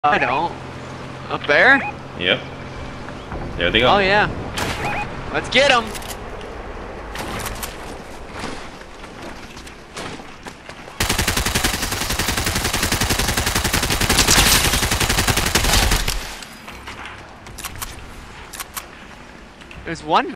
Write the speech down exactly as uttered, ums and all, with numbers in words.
I don't. Up there? Yep. There they go. Oh yeah. Let's get them. There's one